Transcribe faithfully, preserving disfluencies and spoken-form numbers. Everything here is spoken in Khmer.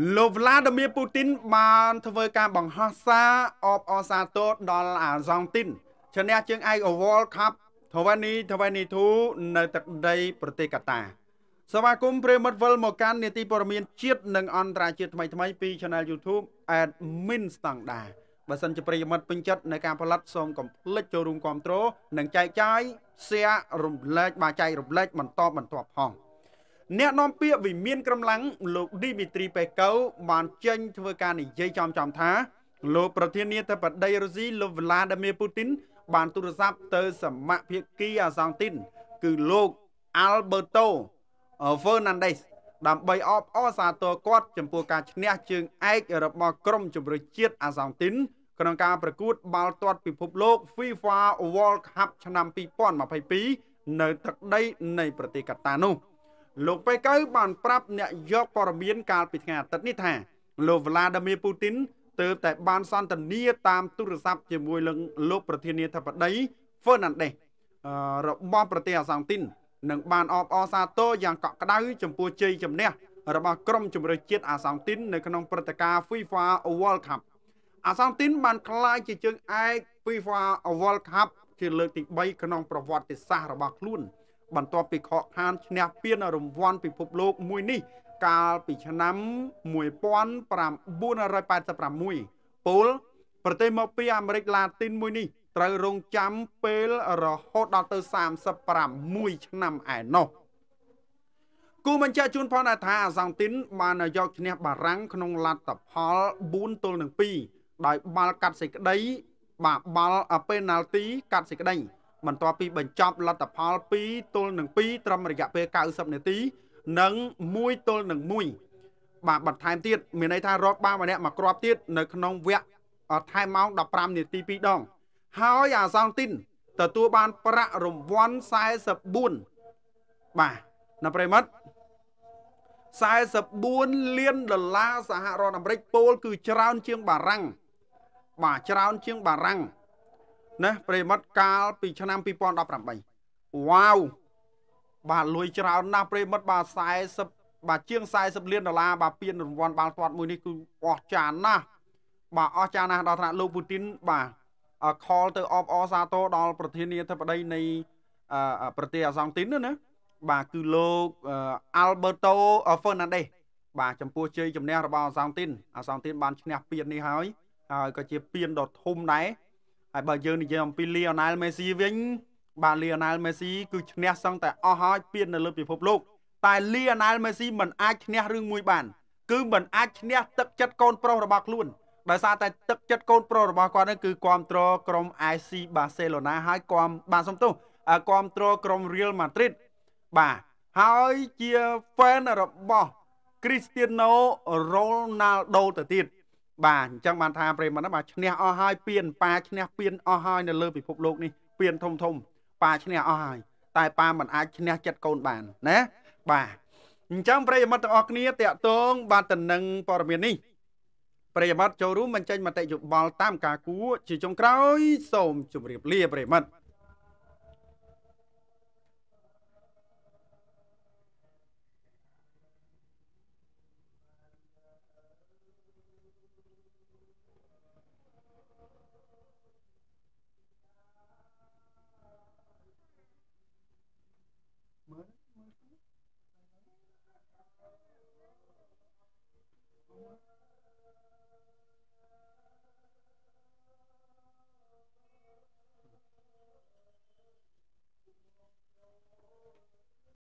លោក Vladimir Putin បានធ្វើការបង្ហោះសារអបអរសាទរដល់អាហ្សង់ទីនឈ្នះជើងឯក World Cup ยี่สิบยี่สิบสองនៅទឹកដីប្រទេសកាតាសមាគមប្រិមិត្តវិលមកកាន់នីតិព័ត៌មានជាតិនិងអន្តរជាតិថ្មីថ្មីពី Channel YouTube Admin Standard បើសិនជាប្រិយមិត្តពេញចិត្តในការផលិតសូមកុំភ្លេចចូលរួមគាំទ្រនិងចែកចាយ share រំលែកបាទចែករំលែកបន្តបន្តផងអ្នកនាំពាក្យវិមានក្រមឡាំងលោក Dmitry Peskov បានចេញធ្វើការនិយាយចំចំថាលោកប្រធានាធិបតីរុស្ស៊ីលោក Vladimir Putin បានទូរស័ព្ទទៅសមាភិកីអាហ្សង់ទីនគឺលោក Alberto Fernandez ដើម្បីអបអរសាទរគាត់ចំពោះការឈ្នះជើងឯករបស់ក្រុមជម្រើសជាតិអាហ្សង់ទីនក្នុងការប្រកួតបាល់ទាត់ពិភពលោក FIFA World Cup ឆ្នាំยี่สิบยี่สิบสองនៅទឹកដីនៃប្រទេសកាតានោះលោកពេកៅបានប្រាប់អ្នកយកព័ត៌មានកាលពីថ្ងៃអាទិត្យនេះថាលោក Vladimir Putin ទើបតែបានសន្ទនាតាមទូរស័ព្ទជាមួយនឹងលោកប្រធានាធិបតី Fernandez របស់ប្រទេសអាហ្សង់ទីននិងបានអបអរសាទរយ៉ាងកក់ក្ដៅចំពោះជ័យជំនះរបស់ក្រុមជម្រើសជាតិអាហ្សង់ទីននៅក្នុងព្រឹត្តិការណ៍ FIFA World Cup អាហ្សង់ទីនបានក្លាយជាជើងឯក FIFA World Cup ជាលើកទីបីក្នុងប្រវត្តិសាស្ត្ររបស់ខ្លួនបន្ទាប់ពីខកខានឈ្នះពានរង្វាន់ពិភពលោកមួយនេះកាលពីឆ្នាំmột nghìn chín trăm tám mươi sáuពលប្រទេសមកពីអាមេរិកឡាទីនមួយនេះត្រូវរងចាំពេលរហូតដល់ទៅសាមសិបប្រាំមួយឆ្នាំឯណោះគូបញ្ជាក់ជូនផងដែរថាអាហ្សង់ទីនបានយកឈ្នះបារាំងក្នុងលទ្ធផលបួនទល់នឹងពីរដោយបាល់កាត់សេចក្តីបាទបាល់ពេណាល់ទីកាត់សេចក្តីបន្ទាប់ពីបញ្ចប់លទ្ធផលពីរទល់នឹងពីរត្រឹមរយៈពេល九mươiនាទីនិងមួយទល់នឹងមួយបាទបន្ថែមទៀតមានន័យថារកបានម្នាក់មកគ្រាប់ទៀតនៅក្នុងវគ្គថែមម៉ោងដប់ប្រាំនាទីពីរដងហើយអាហ្សង់ទីនទទួលបានប្រាក់រង្វាន់សែសិបបួនបាទណាប្រិមិត្តសែសិបបួនលានដុល្លារសហរដ្ឋអាមេរិកពលគឺច្រើនជាងបារាំងបាទច្រើនជាងបារាំងណាប្រិមិត្តកាលពីឆ្នាំยี่สิบสิบแปดវ៉ាវបាទលុយច្រើនណាស់ប្រិមិត្តបាទសែសិបបាទជាងសែសិបលានដុល្លារបាទពានរង្វាន់បាល់ទាត់មួយនេះគឺអស្ចារ្យណាស់បាទអស្ចារ្យណាស់ដល់ថ្នាក់លោកពូទីនបាទខលទៅអបអរសាទរដល់ប្រធានាធិបតីនៃប្រទេសអាហ្សង់ទីនណាបាទគឺលោក Alberto Fernandez បាទចំពោះជ័យជំនះរបស់អាហ្សង់ទីនអាហ្សង់ទីនបានឈ្នះពាននេះហើយហើយក៏ជាពានដ៏ធំដែរហើយបើយើងនិយាយអំពី Lionel Messi វិញបាទ Lionel Messi គឺឈ្នះសឹងតែអស់ហើយពាននៅលើពិភពលោកតែ Lionel Messi មិនអាចឈ្នះរឿងមួយបានគឺមិនអាចឈ្នះទឹកចិត្តកូនប្រុសរបស់ខ្លួនដោយសារតែទឹកចិត្តកូនប្រុសរបស់គាត់នេះគឺគាំទ្រក្រុម ép xê Barcelona ហើយគាំបានសំទោសគាំទ្រក្រុម Real Madrid បាទហើយជា fan របស់ Cristiano Ronaldo ទៅទៀតបាទអញ្ចឹងបានថាប្រិមត្តបាទឈ្នះអស់ហើយពានប៉ាឈ្នះពានអស់ហើយនៅលើពិភពលោកនេះពានធំធំប៉ាឈ្នះអស់ហើយតែប៉ាមិនអាចឈ្នះចិត្តកូនបានណាបាទអញ្ចឹងប្រិយមិត្តទាំងអស់គ្នាតាក់ទងបាទតំណែងព័ត៌មាននេះប្រិយមិត្តចូលរួមបញ្ចេញមតិយោបល់តាមការគួរជាចុងក្រោយសូមជម្រាបលាប្រិយមិត្ត